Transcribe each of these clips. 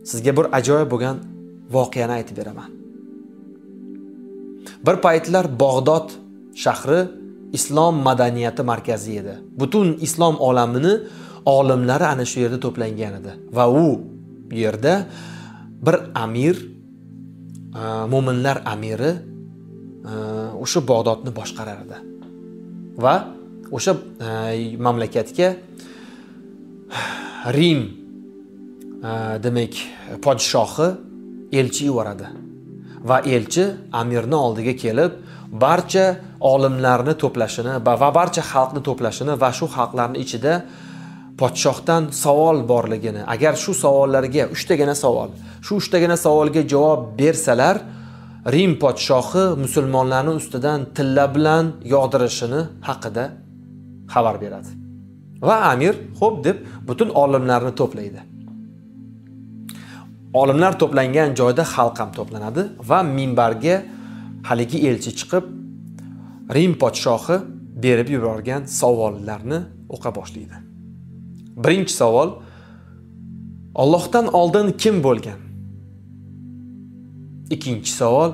Sizga bir ajoyib bo'lgan voqeani aytib beraman. Bir paytlar Bag'dod shahri islom madaniyati markazi edi. Butun islom olamini olimlari ana shu yerda to'plangan edi va u yerda bir amir, mo'minlar amiri o'sha Bag'dodni boshqarar edi. Va o'sha mamlakatga Rim demak podshohi elchi yuboradi. Va elchi amirning oldiga kelib, barcha olimlarni to'plashini va barcha xalqni to'plashini va shu xalqlarning ichida podshohdan savol borligini, agar shu savollarga 3 tagina savol, shu 3 tagina savolga javob bersalar, Rim podshohi musulmonlarning ustidan tilla bilan yog'dirishini haqida xabar beradi. Va amir xo'p deb butun olimlarni to'playdi. Olimlar to'plangan joyda xalq ham to'planadi va minbarga haligi elchi chiqib, Rim podshohi berib yuborgan savollarni o'qa boshlaydi. Birinchi savol: Allohdan oldin kim bo'lgan? Ikkinchi savol: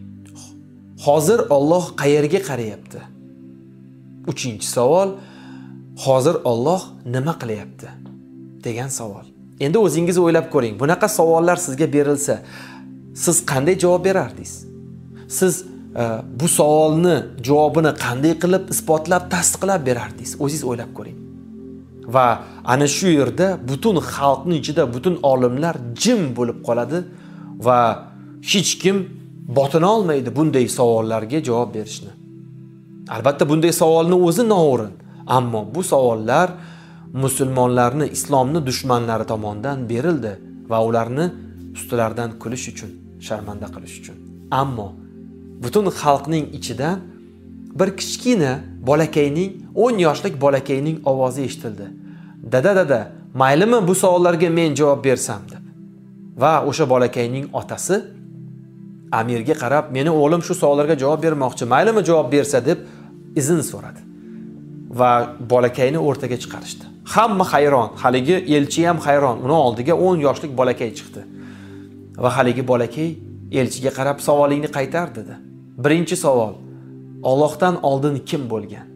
hozir Alloh qayerga qarayapti? Uchinchi savol: hozir Alloh nima qilyapti? degan savol. Endi o'zingiz o'ylab ko'ring. Bunaqa savollar sizga berilsa, siz qanday javob berardingiz? Siz bu savolni javobini qanday qilib isbotlab, tasdiqlab berardingiz? O'zingiz o'ylab ko'ring. Va ana shu yerda butun xalqning ichida butun olimlar jim bo'lib qoladi va hech kim botina olmaydi bunday savollarga javob berishni. Albatta bunday savolni o'zi noo'rin, ammo bu savollar musulmonlarni, islomni dushmanlari tomonidan berildi va ularni ustilaridan kulish uchun, sharmanda qilish uchun. Ammo butun xalqning ichidan bir kichkina bolakayning, 10 yoshlik bolakayning ovozi eshitildi. Dada, maylimi bu savollarga men javob bersam deb. Va o'sha bolakayning otasi amirga qarab, meni o'g'lim shu savollarga javob bermoqchi, maylimi javob bersa deb izn so'radi. Va bolakayni o'rtaga chiqarishdi. Hamma hayron, haligi elchi ham hayron. Uni oldiga 10 yoshlik bolakay chiqdi. Va haligi bolakay elchiga qarab, savolingni qaytar dedi. Birinchi savol: Allohdan oldin kim bo'lgan?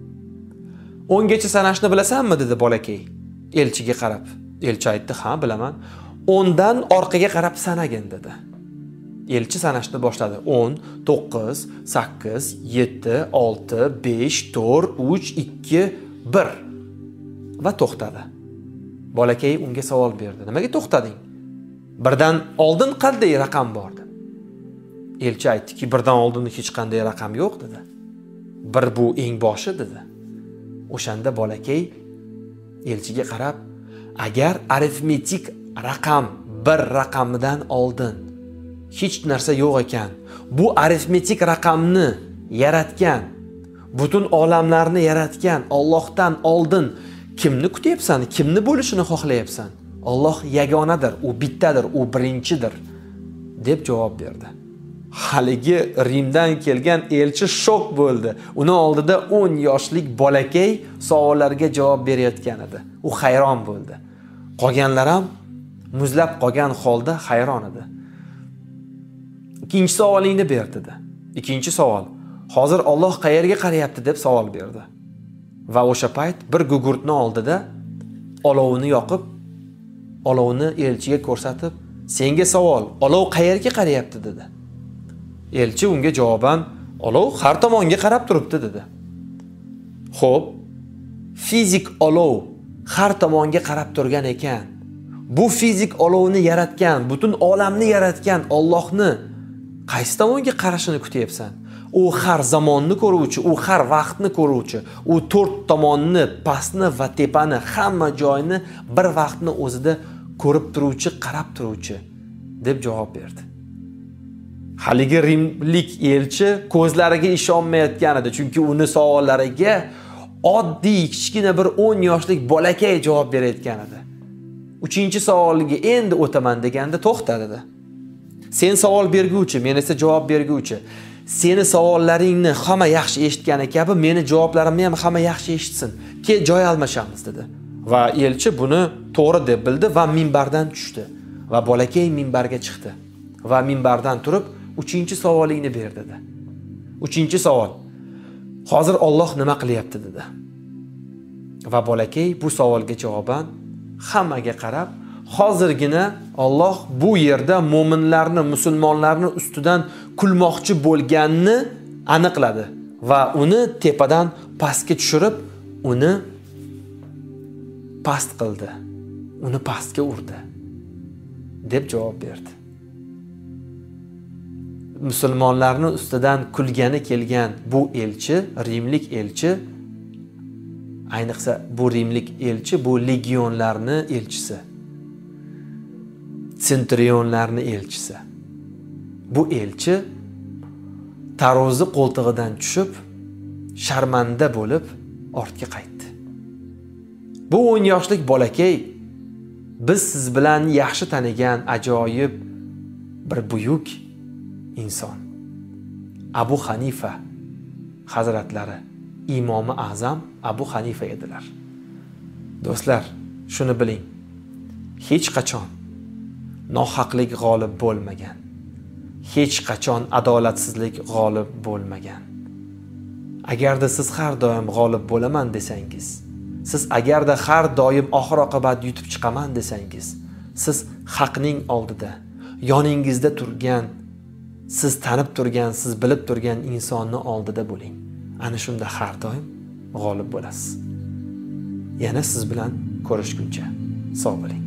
10 gacha sanashni bilasanmi dedi bolakay elchiga qarab. Elchi aytdi, ha bilaman. 10 dan orqaga qarab sanagin dedi. Elchi sanashni boshladi. 10, 9, 8, 7, 6, 5, 4, 3, 2, 1 va to'xtadi. Bolakay unga savol berdi. Nimaga to'xtading? Birdan oldin qanday raqam bor dedi. Elchi aytdiki, birdan oldin hech qanday raqam yo'q dedi. Bir bu eng boshi dedi. O'shanda bolakay elchiga qarab, agar arifmetik raqam bir raqamidan oldin hech narsa yo'q ekan, bu arifmetik raqamni yaratgan, butun olamlarni yaratgan Allohdan oldin kimni kutyapsan, kimni bo'lishini xohlayapsan? Alloh yagonadir, u bittadir, u birinchidir deb javob berdi. Haligi Rimdan kelgan elchi shok bo'ldi. Uni oldida 10 yoshlik bolakay savollarga javob berayotgan edi. U hayron bo'ldi. Qolganlar ham muzlab qolgan holda hayron edi. Ikkinchi savolingni ber dedi. Ikkinchi savol: hozir Alloh qayerga qarayapti deb savol berdi. Va o'sha payt bir gugurtni oldida olovni yoqib, olovni elchiga ko'rsatib, senga savol, olov qayerga qarayapti dedi. Elchi unga javoban, olov har tomonga qarab turibdi dedi. Xo'p, fizik olov har tomonga qarab turgan ekan, bu fizik olovni yaratgan, butun olamni yaratgan Allohni qaysi tomonga qarashini kutyapsan? U har zamonni ko'ruvchi, u har vaqtni ko'ruvchi, u 4 tomonni, pastni va tepani, hamma joyni bir vaqtni o'zida ko'rib turuvchi, qarab turuvchi deb javob berdi. Haligi rimlik elchi ko'zlariga ishonmayotgan edi, chunki uni savollariga oddiy kichkina bir 10 yoshlik bolakay javob berayotgan edi. Uchinchi savoliga endi o'taman deganda to'xtadi. Sen savol berguvchi, men esa javob berguvchi. Seni savollaringni hamma yaxshi eshitgani kabi, meni javoblarimni ham hamma yaxshi eshitsin. Kel joy almashamiz dedi. Va elchi buni to'g'ri deb bildi va minbardan tushdi. va bolakay minbarga chiqdi va minbardan turib 3-savolingni ber dedi. 3-savol. Hozir Alloh nima qilyapti dedi. Va bolakay bu savolga javoban hammaga qarab, hozirgina Alloh bu yerda mu'minlarni, musulmonlarni ustidan kulmoqchi bo'lganini aniqladi va uni tepadan pastga tushirib, uni past qildi. Uni pastga urdi deb javob berdi. Musulmonlarni ustidan kulgani kelgan bu elchi, rimlik elchi, ayniqsa bu rimlik elchi bu legionlarni elchisi. Senturionlarni elchisi. Bu elchi tarozi qo'ltig'idan tushib, sharmanda bo'lib ortga qaytdi. Bu 10 yoshlik bolakay biz siz bilan yaxshi tanigan ajoyib bir buyuk inson. Abu Hanifa hazratlari, Imomi Azam Abu Hanifa edilar. Do'stlar, shuni biling. Hech qachon nohaqlik g'olib bo'lmagan. Hech qachon adolatsizlik g'olib bo'lmagan. Agarda siz har doim g'olib bo'laman desangiz, siz agarda har doim oxir oqibat yutib chiqaman desangiz, siz haqning oldida, yoningizda turgan, siz tanib turgan, siz bilib turgan insonni oldida bo'ling. Ana shunda har doim g'olib bo'lasiz. Yana siz bilan ko'rishguncha sog' bo'ling.